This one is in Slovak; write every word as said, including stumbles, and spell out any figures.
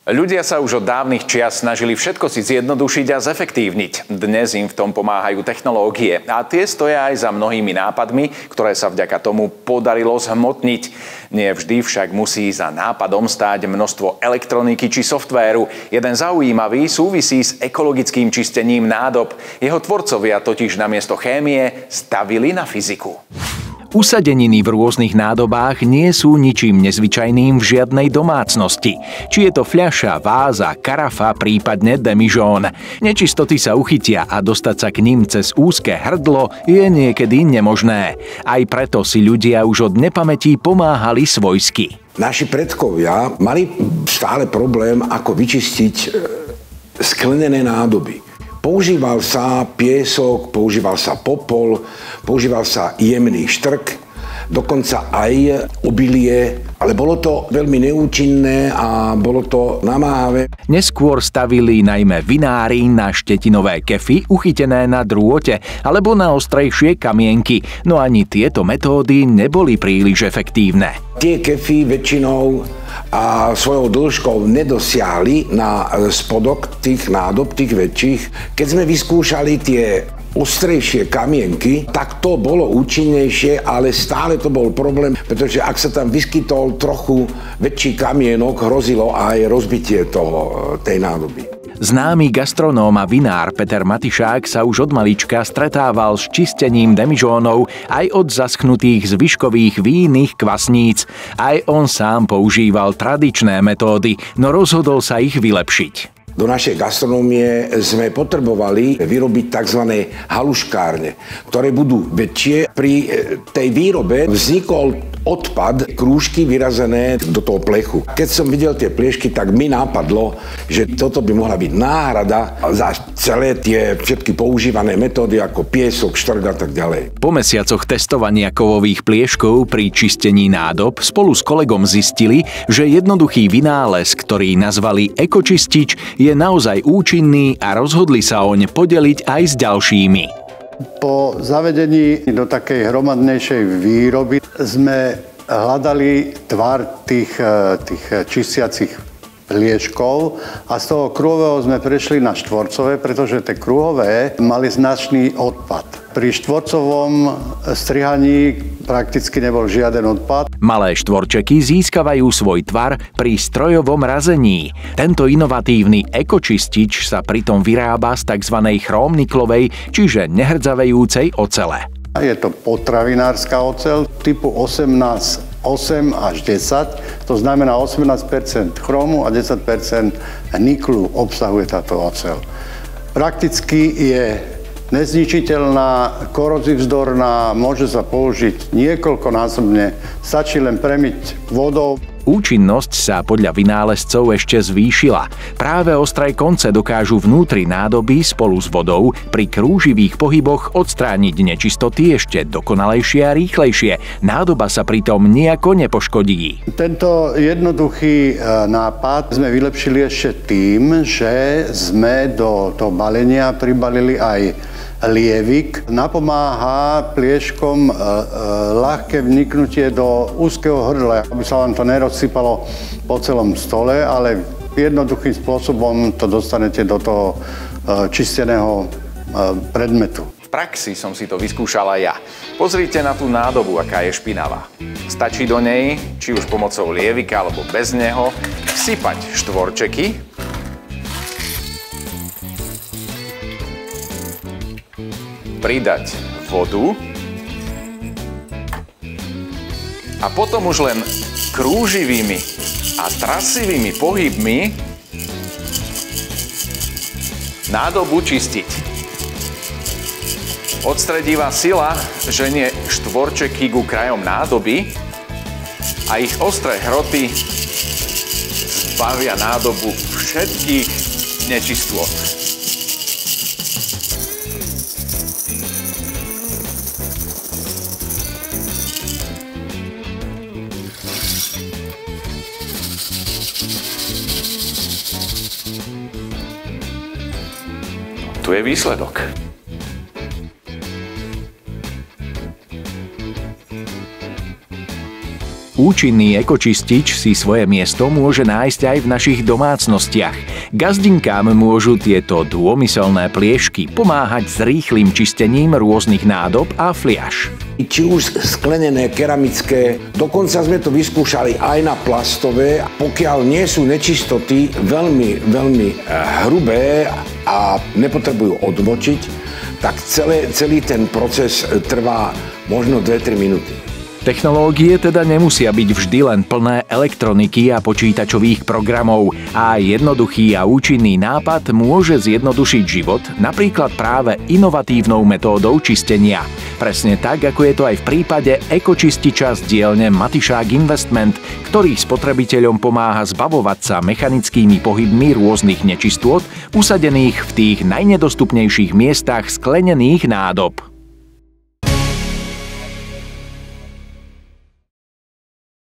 Ľudia sa už od dávnych čias snažili všetko si zjednodušiť a zefektívniť. Dnes im v tom pomáhajú technológie a tie stoja aj za mnohými nápadmi, ktoré sa vďaka tomu podarilo zhmotniť. Nie vždy však musí za nápadom stáť množstvo elektroniky či softvéru. Jeden zaujímavý súvisí s ekologickým čistením nádob. Jeho tvorcovia totiž namiesto chémie stavili na fyziku. Usadeniny v rôznych nádobách nie sú ničím nezvyčajným v žiadnej domácnosti. Či je to fľaša, váza, karafa, prípadne demižón. Nečistoty sa uchytia a dostať sa k ním cez úzke hrdlo je niekedy nemožné. Aj preto si ľudia už od nepamätí pomáhali svojsky. Naši predkovia mali stále problém, ako vyčistiť sklenené nádoby. Používal sa piesok, používal sa popol, používal sa jemný štrk, dokonca aj obilie, ale bolo to veľmi neúčinné a bolo to namáhavé. Neskôr stavili najmä vinári na štetinové kefy uchytené na drôte alebo na ostrejšie kamienky, no ani tieto metódy neboli príliš efektívne. Tie kefy väčšinou a svojou dĺžkou nedosiahli na spodok tých nádob, tých väčších. Keď sme vyskúšali tie ostrejšie kamienky, tak to bolo účinnejšie, ale stále to bol problém, pretože ak sa tam vyskytol trochu väčší kamienok, hrozilo aj rozbitie toho, tej nádoby. Známy gastronóm a vinár Peter Matišák sa už od malička stretával s čistením demižónov aj od zaschnutých zvyškových vínnych kvasníc. Aj on sám používal tradičné metódy, no rozhodol sa ich vylepšiť. Do našej gastronómie sme potrebovali vyrobiť tzv. Haluškárne, ktoré budú väčšie. Pri tej výrobe vznikol odpad, krúžky vyrazené do toho plechu. Keď som videl tie pliešky, tak mi napadlo, že toto by mohla byť náhrada za celé tie všetky používané metódy ako piesok, štrk a tak ďalej. Po mesiacoch testovania kovových plieškov pri čistení nádob spolu s kolegom zistili, že jednoduchý vynález, ktorý nazvali ekočistič, je naozaj účinný a rozhodli sa oň podeliť aj s ďalšími. Po zavedení do takej hromadnejšej výroby sme hľadali tvar tých, tých čistiacich plieškov a z toho kruhového sme prešli na štvorcové, pretože tie kruhové mali značný odpad. Pri štvorcovom strihaní prakticky nebol žiaden odpad. Malé štvorčeky získavajú svoj tvar pri strojovom razení. Tento inovatívny ekočistič sa pritom vyrába z tzv. Chromniklovej, čiže nehrdzavejúcej ocele. Je to potravinárska oceľ typu osemnásť osem až desať, to znamená osemnásť percent chromu a desať percent niklu obsahuje táto oceľ. Prakticky je nezničiteľná, korozivzdorná, môže sa použiť niekoľkonásobne, stačí len premiť vodou. Účinnosť sa podľa vynálezcov ešte zvýšila. Práve ostré konce dokážu vnútri nádoby spolu s vodou pri krúživých pohyboch odstrániť nečistoty ešte dokonalejšie a rýchlejšie. Nádoba sa pritom nejako nepoškodí. Tento jednoduchý nápad sme vylepšili ešte tým, že sme do toho balenia pribalili aj lievik. Napomáha plieškom e, e, ľahké vniknutie do úzkeho hrdla, aby sa vám to nerozsypalo po celom stole, ale jednoduchým spôsobom to dostanete do toho e, čisteného e, predmetu. V praxi som si to vyskúšala ja. Pozrite na tú nádobu, aká je špinavá. Stačí do nej, či už pomocou lievika alebo bez neho, vsypať štvorčeky, pridať vodu a potom už len krúživými a trasivými pohybmi nádobu čistiť. Odstredivá sila ženie štvorčeky ku krajom nádoby a ich ostré hroty zbavia nádobu všetkých nečistôt. Tu je výsledok. Účinný ekočistič si svoje miesto môže nájsť aj v našich domácnostiach. Gazdinkám môžu tieto dômyselné pliešky pomáhať s rýchlym čistením rôznych nádob a fliaš. Či už sklenené, keramické, dokonca sme to vyskúšali aj na plastové. Pokiaľ nie sú nečistoty veľmi, veľmi hrubé a nepotrebujú odmočiť, tak celé, celý ten proces trvá možno dve tri minúty. Technológie teda nemusia byť vždy len plné elektroniky a počítačových programov a jednoduchý a účinný nápad môže zjednodušiť život napríklad práve inovatívnou metódou čistenia. Presne tak, ako je to aj v prípade ekočističa z dielne Matišák Investment, ktorý spotrebiteľom pomáha zbavovať sa mechanickými pohybmi rôznych nečistôt usadených v tých najnedostupnejších miestach sklenených nádob.